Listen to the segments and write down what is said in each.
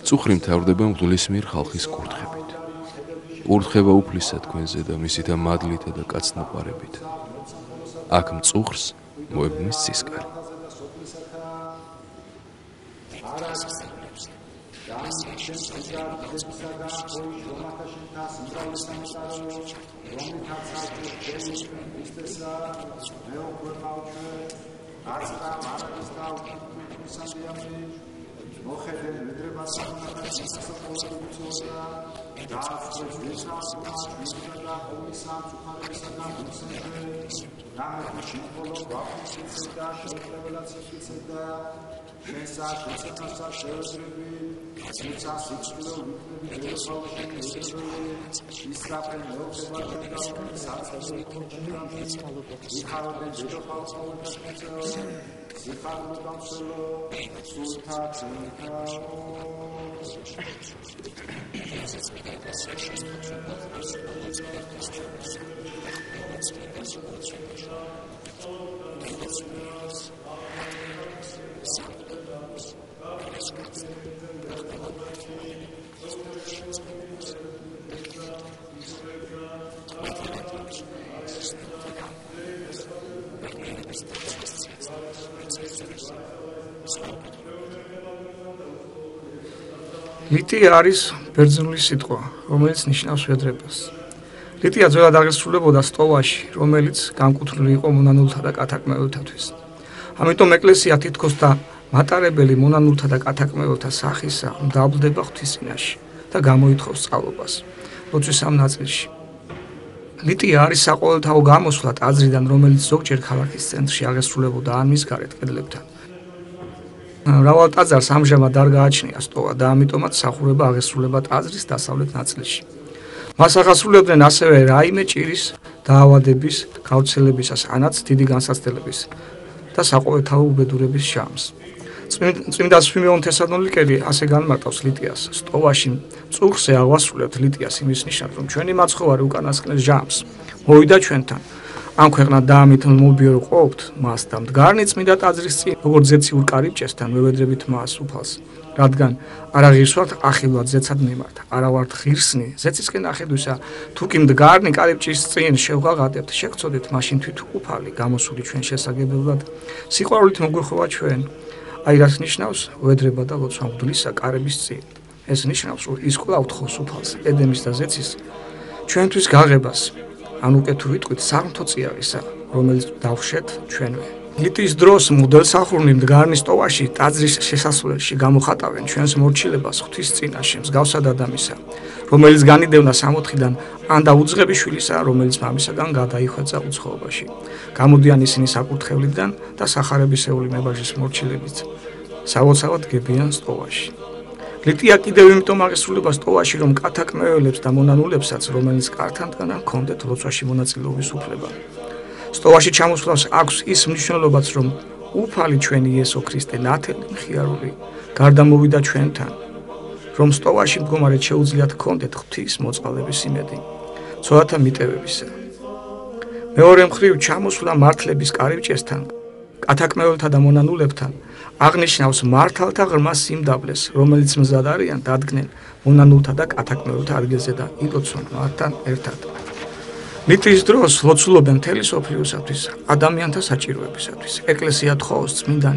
წუხრი მთავრდება მღვდლის მიერ ხალხის კურთხებით. კურთხება უფლისა თქვენზე და მისითა მადლითა და კაცნაყარებით. აქ მწუხრს მოებნის ცისკარი. ლიტია არის ბერძნული სიტყვა, რომელიც ნიშნავს ვედრებას. ლიტია ძველად აღესრულებოდა სტოვაში, რომელიც განკუთვნილი იყო მონანულთა და კათაკმეველთათვის. ამიტომ ეკლესია თითქოს და მატარებელი მონანულთა და კათაკმეველთა სახისა მდაბლდება ღვთისწინაში და გამოითხოვს სწავლობას ლოცვის ამ ნაწილში. ლიტია არის საყოველთაო გამოსვლა ტაძრიდან, რომელიც ზოგჯერ ქალაქის ცენტრში აღესრულებოდა ან მის გარეთ კედლებთან. მრავალ ტაძარს ამჟამად არ გააჩნია სტოვა და ამიტომაც სახურება აღესრულება ტაძრის დასავლეთ ნაწილში. მას ახასრულებდნენ ასევე რაიმე ჭირის დაავადების გავრცელებისას, ანაც დიდი განსაცდელების და საყოველთაო უბედურების ჟამს. წმინდა სვიმეონ თესალონიკელი ასე განმარტავს ლიტიას: სტოვაში მწუხრზე აღვასრულებთ ლიტიას იმის ნიშნად, რომ ჩვენი მაცხოვარი უკანასკნელ ჟამს მოვიდა ჩვენთან. ამ ქვეყნად და ამით მობიორო ყოფთ მას და მდგარნი წმინდა ტაძრის წინ, როგორც ზეციურ კარიბჭესთან მევედრებით მას უფალს, რადგან არა ღირსვართ ახილვად ზეცად მიმართ, არა ვართ ღირსნი ზეცისკენ ახედვისა, თუ კი მდგარნი კარიბჭის წინ შევღაღადებთ, შეგწოდეთ მაშინ თვით უფალი გამოსული ჩვენ შესაგებელად, სიყვარულით მოგვეხოვა ჩვენ. აი რას ნიშნავს ვედრება და ლოცვა მღვდლისა კარების წინ. ეს ნიშნავს, რომ ის კვლავ თხოვს უფალს, ედემის და ზეცის ჩვენთვის გაღებას. ან უკვე თუ ვიტყვით სამთო წიაღისა, რომელიც დავხშეთ ჩვენვე. ლიტიის დროს მღვდელსახურნი მდგარნის სტოვაში ტაძრის შესასვლელში გამოხატავენ ჩვენს მორჩილებას ღვთის წინაშე, მსგავსად ადამიანისა, რომელიც განიდევნა 64-დან, ან დაუძღებიშვილისა, რომელიც მამისაგან გადაიხვეწა უცხოობაში. გამოდიან ისინი საკურთხევლიდან და სახარებისეული მებაჟის მორჩილებით, სავოცავად დგებიან სტოვაში. ლიტია კიდევ იმიტომ აღესრულება სტოვაში, რომ კათაკმეველებს და მონანულებსაც, რომელიც კართან ჰქონდეთ ლოცვაში მონაწილეობის უფლება. სტოვაში ჩამოსვლას აქვს ის მნიშვნელობაც, რომ უფალი ჩვენი იესო ქრისტე ნათელი მხიარული გარდამოვიდა ჩვენთან, რომ სტოვაში მდგომარეთ შეუძლიათ ჰქონდეთ ღვთის მოწყალების იმედი, ცოლათა მიტევებისა. მეორე მხრივ ჩამოსვლა მართლების კარიბჭესთან, კათაკმეველთა და მონანულებთან აღნიშნავს მართალთა ღრმა სიმდაბლეს, რომელიც მზად არიან დადგნენ მონანულთა და კათაკმეველთა ადგილზე და ილოცონ მათთან ერთად. ლიტიის დროს ლოცულობენ მთელი სოფლიოსათვის, ადამიანთა საჭიროებისათვის. ეკლესია თხოვს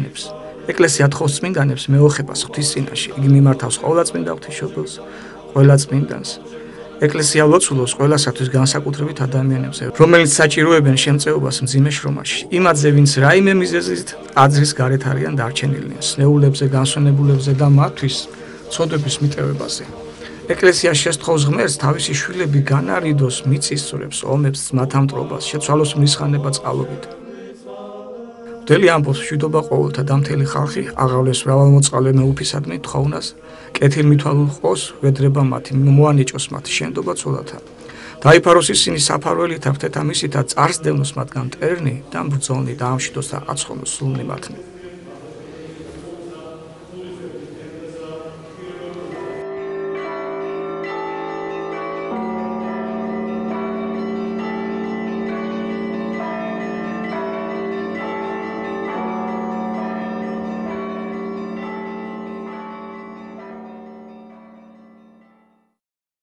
წმინდანებს მეოხებას ღვთის წინაშე. იგი მიმართავს ყველა წმინდა ღვთისმშობელს, ყველა წმინდანს. ეკლესია ლოცულობს ყველასათვის განსაკუთრებით ადამიანებზე, რომელიც საჭიროებენ შემწეობას მძიმე შრომაში. იმათზე, ვინც რაიმე მიზეზით ტაძრის გარეთ არიან დარჩენილნი, სნეულებზე, განსვენებულებზე და მათთვის ცოდვების მიტევებაზე. ეკლესია შესთხოვს ღმერთს თავისი შვილები განარიდოს მიწისძვრებს, ომებს, ძმათამტრობას, შეცვალოს მრისხანება წყალობით. მღვდელი ამბობს, მშვიდობა ყოველთა და მთელი ხალხი აღავლეს მრავალმოწყალე მეუფისადმი თხოვნას, კეთილმითვალულ ყოს ვედრება მათი, მოანიჭოს მათი შენდობა ცოლათა. დაიფაროს ისინი საფარველითა, ღვთეთა მისითა, წარსდევნოს მათგან მტერნი და ბრძოლნი და ამშვიდოს და აცხონოს სულნი მათნი.